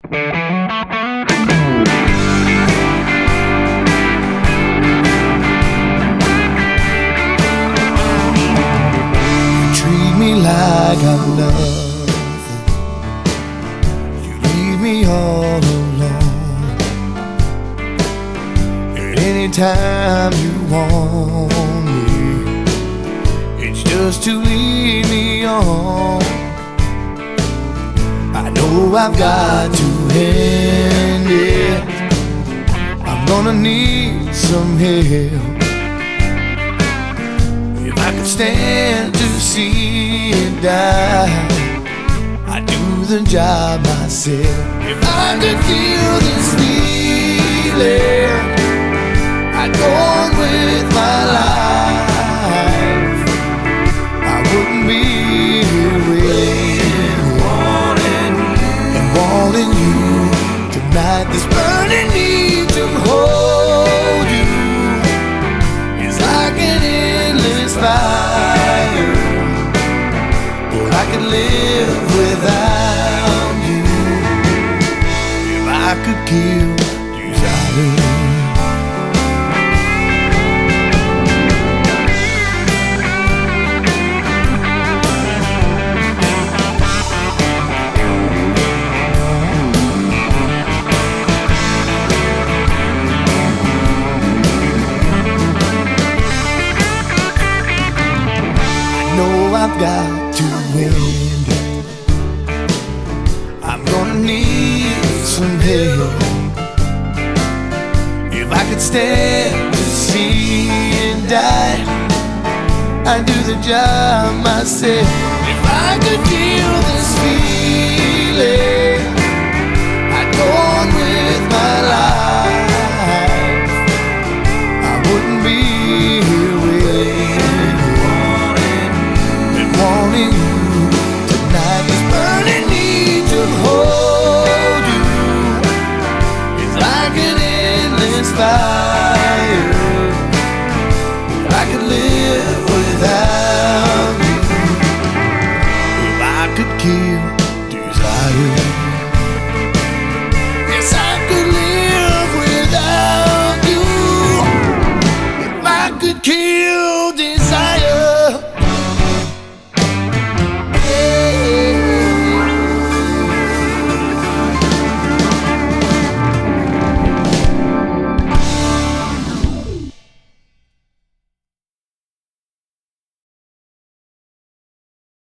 Treat me like I'm nothing. You leave me all alone. And anytime you want me, it's just to lead me on. I know I've got to end it. I'm gonna need some help. If I could stand to see it die, I'd do the job myself. If I could feel this feeling, I'd go on with my life. I wouldn't be here waiting, wanting you tonight. This burning need to hold you is like an endless fire, but I could live without you if I could kill desire. I've got to end it. I'm gonna need some help. If I could stand to see it die, I'd do the job myself. If I could feel this feeling, I'd go on with my life. I wouldn't be here wanting you tonight. This burning need to hold you is like an endless fire. I could live without you if I could kill desire.